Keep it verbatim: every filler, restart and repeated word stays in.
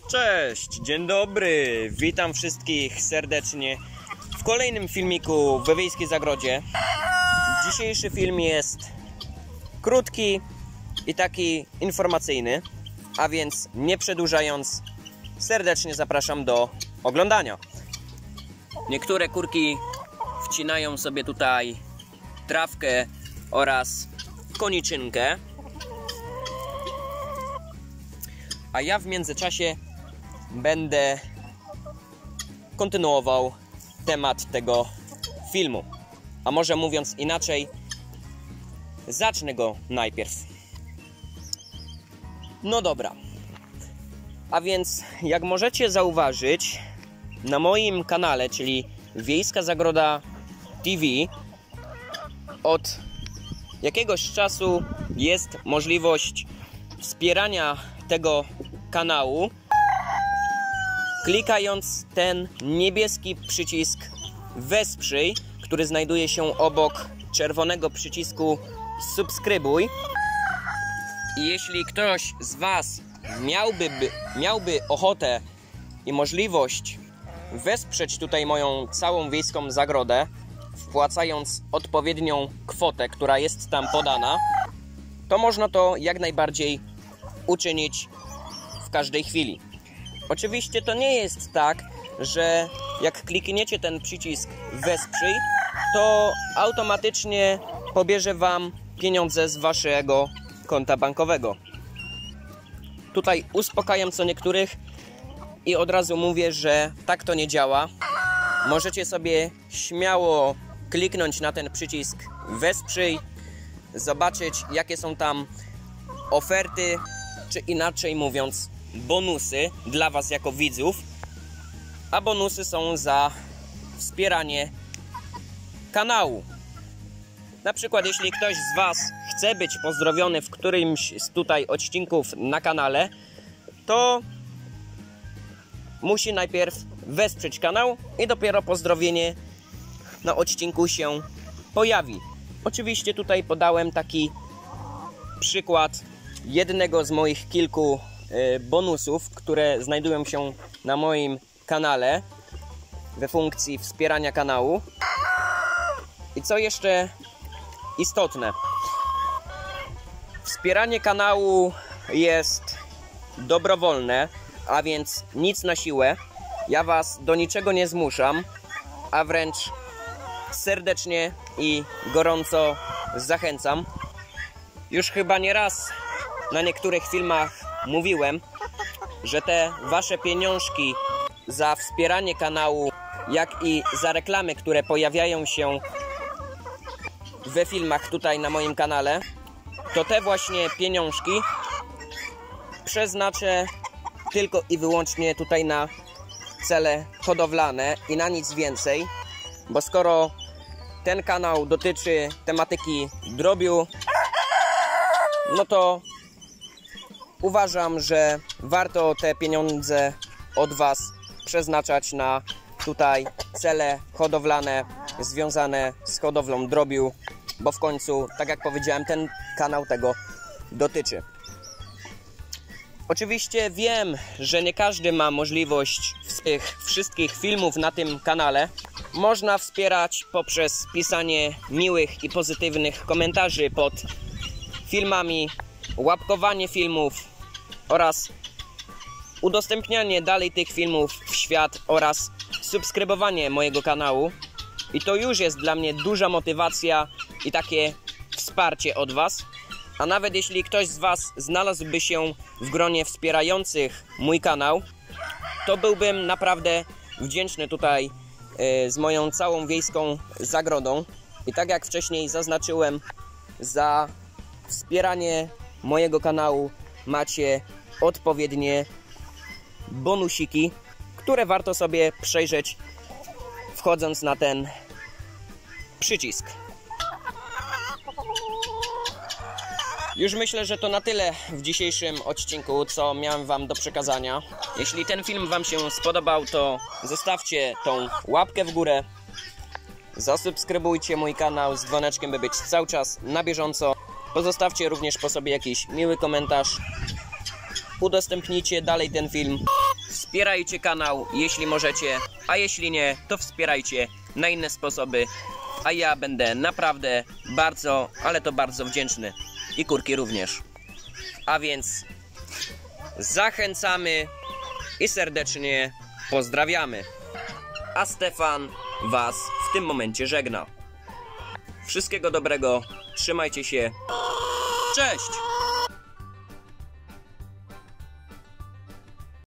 Cześć, dzień dobry, witam wszystkich serdecznie w kolejnym filmiku we Wiejskiej Zagrodzie. Dzisiejszy film jest krótki i taki informacyjny, a więc nie przedłużając, serdecznie zapraszam do oglądania. Niektóre kurki wcinają sobie tutaj trawkę oraz koniczynkę, a ja w międzyczasie będę kontynuował temat tego filmu. A może mówiąc inaczej, zacznę go najpierw. No dobra. A więc jak możecie zauważyć, na moim kanale, czyli Wiejska Zagroda T V, od jakiegoś czasu jest możliwość wspierania tego kanału, klikając ten niebieski przycisk wesprzyj, który znajduje się obok czerwonego przycisku subskrybuj. I jeśli ktoś z Was miałby, miałby ochotę i możliwość wesprzeć tutaj moją całą wiejską zagrodę, wpłacając odpowiednią kwotę, która jest tam podana, to można to jak najbardziej uczynić w każdej chwili. Oczywiście to nie jest tak, że jak klikniecie ten przycisk wesprzyj, to automatycznie pobierze Wam pieniądze z Waszego konta bankowego. Tutaj uspokajam co niektórych i od razu mówię, że tak to nie działa. Możecie sobie śmiało kliknąć na ten przycisk wesprzyj, zobaczyć jakie są tam oferty, czy inaczej mówiąc bonusy dla Was jako widzów, a bonusy są za wspieranie kanału. Na przykład jeśli ktoś z Was chce być pozdrowiony w którymś z tutaj odcinków na kanale, to musi najpierw wesprzeć kanał i dopiero pozdrowienie na odcinku się pojawi. Oczywiście tutaj podałem taki przykład jednego z moich kilku bonusów, które znajdują się na moim kanale we funkcji wspierania kanału. I co jeszcze istotne, wspieranie kanału jest dobrowolne, a więc nic na siłę. Ja Was do niczego nie zmuszam, a wręcz serdecznie i gorąco zachęcam. Już chyba nie raz na niektórych filmach mówiłem, że te Wasze pieniążki za wspieranie kanału, jak i za reklamy, które pojawiają się we filmach tutaj na moim kanale, to te właśnie pieniążki przeznaczę tylko i wyłącznie tutaj na cele hodowlane i na nic więcej, bo skoro ten kanał dotyczy tematyki drobiu, no to uważam, że warto te pieniądze od Was przeznaczać na tutaj cele hodowlane związane z hodowlą drobiu, bo w końcu, tak jak powiedziałem, ten kanał tego dotyczy. Oczywiście wiem, że nie każdy ma możliwość tych wszystkich filmów na tym kanale. Można wspierać poprzez pisanie miłych i pozytywnych komentarzy pod filmami, łapkowanie filmów oraz udostępnianie dalej tych filmów w świat oraz subskrybowanie mojego kanału. I to już jest dla mnie duża motywacja i takie wsparcie od Was. A nawet jeśli ktoś z Was znalazłby się w gronie wspierających mój kanał, to byłbym naprawdę wdzięczny tutaj yy, z moją całą wiejską zagrodą. I tak jak wcześniej zaznaczyłem, za wspieranie mojego kanału macie odpowiednie bonusiki, które warto sobie przejrzeć, wchodząc na ten przycisk. Już myślę, że to na tyle w dzisiejszym odcinku, co miałem Wam do przekazania. Jeśli ten film Wam się spodobał, to zostawcie tą łapkę w górę. Zasubskrybujcie mój kanał z dzwoneczkiem, by być cały czas na bieżąco. Pozostawcie również po sobie jakiś miły komentarz. Udostępnijcie dalej ten film. Wspierajcie kanał, jeśli możecie, a jeśli nie, to wspierajcie na inne sposoby, a ja będę naprawdę bardzo, ale to bardzo wdzięczny. I kurki również. A więc zachęcamy i serdecznie pozdrawiamy. A Stefan was w tym momencie żegna. Wszystkiego dobrego, trzymajcie się. Cześć!